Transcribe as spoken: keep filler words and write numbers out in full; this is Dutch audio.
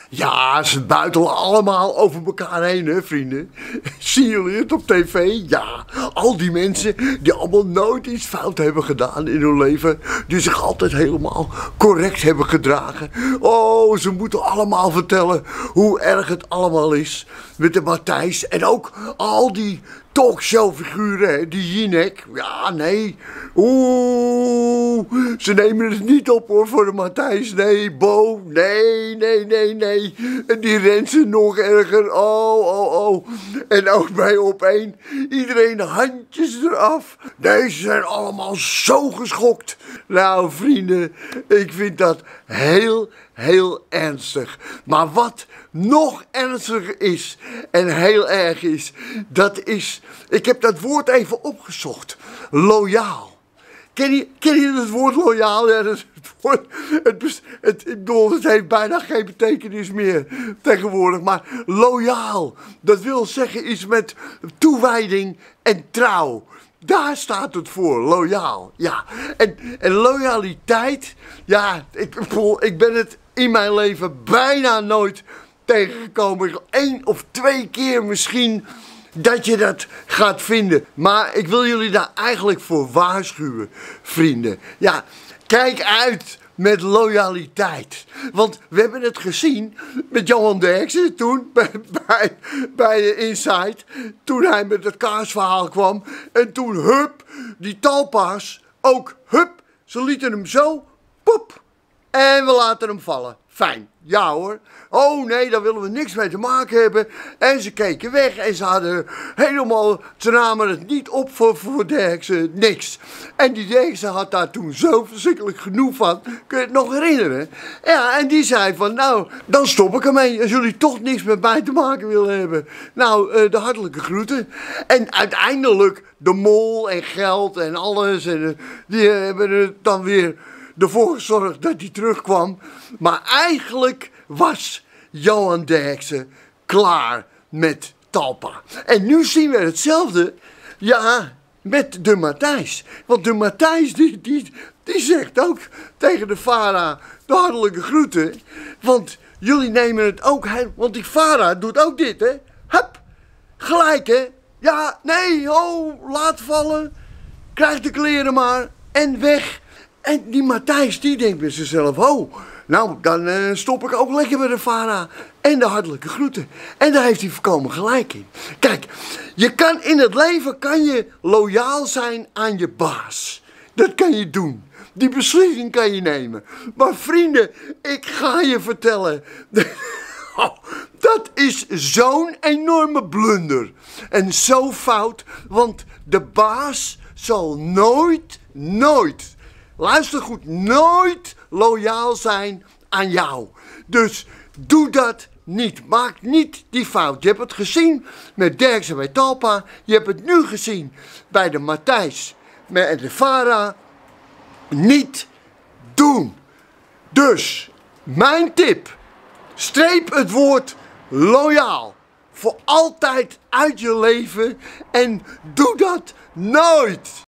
Ja, ze buitelen allemaal over elkaar heen, hè, vrienden. Zien jullie het op tv? Ja, al die mensen die allemaal nooit iets fout hebben gedaan in hun leven. Die zich altijd helemaal correct hebben gedragen. Oh, ze moeten allemaal vertellen hoe erg het allemaal is met de Matthijs. En ook al die talkshowfiguren, hè, die Jinek. Ja, nee. Oeh, ze nemen het niet op, hoor, voor de Matthijs. Nee, Bo, nee, nee, nee, nee. En die Rensen nog erger. Oh, oh, oh. En ook bij Op één. Iedereen handjes eraf. Deze zijn allemaal zo geschokt. Nou, vrienden, ik vind dat heel, heel ernstig. Maar wat nog ernstiger is en heel erg is, dat is, ik heb dat woord even opgezocht. Loyaal. Ken je, ken je het woord loyaal? Ja, dat is het woord, het, het, het, ik bedoel, het heeft bijna geen betekenis meer tegenwoordig. Maar loyaal, dat wil zeggen iets met toewijding en trouw. Daar staat het voor, loyaal. Ja, en, en loyaliteit, ja, ik, ik ben het in mijn leven bijna nooit tegengekomen. Eén of twee keer misschien dat je dat gaat vinden. Maar ik wil jullie daar eigenlijk voor waarschuwen, vrienden. Ja, kijk uit met loyaliteit. Want we hebben het gezien met Johan Derksen toen bij, bij, bij de Inside. Toen hij met het kaasverhaal kwam. En toen, hup, die talpa's ook, hup, ze lieten hem zo, pop. En we laten hem vallen. Fijn. Ja hoor. Oh nee, daar willen we niks mee te maken hebben. En ze keken weg en ze hadden helemaal, ze namen het niet op voor, voor Derksen, niks. En die Derksen had daar toen zo verschrikkelijk genoeg van. Kun je het nog herinneren? Ja, en die zei van, nou, dan stop ik ermee. Als jullie toch niks met mij te maken willen hebben. Nou, uh, de hartelijke groeten. En uiteindelijk de mol en geld en alles. En uh, die uh, hebben er dan weer ervoor gezorgd dat hij terugkwam. Maar eigenlijk was Johan Derksen klaar met Talpa. En nu zien we hetzelfde, ja, met de Matthijs. Want de Matthijs die, die, die zegt ook tegen de Vara de hartelijke groeten. Want jullie nemen het ook, want die Vara doet ook dit, hè. Hup, gelijk, hè. Ja, nee, oh, laat vallen. Krijg de kleren maar en weg. En die Matthijs die denkt bij zichzelf, oh, nou dan uh, stop ik ook lekker met de Vara en de hartelijke groeten. En daar heeft hij volkomen gelijk in. Kijk, je kan in het leven kan je loyaal zijn aan je baas. Dat kan je doen. Die beslissing kan je nemen. Maar vrienden, ik ga je vertellen, dat is zo'n enorme blunder. En zo fout, want de baas zal nooit, nooit, luister goed, nooit loyaal zijn aan jou. Dus doe dat niet. Maak niet die fout. Je hebt het gezien met Derksen bij Talpa. Je hebt het nu gezien bij de Matthijs met de Vara. Niet doen. Dus, mijn tip. Streep het woord loyaal voor altijd uit je leven en doe dat nooit.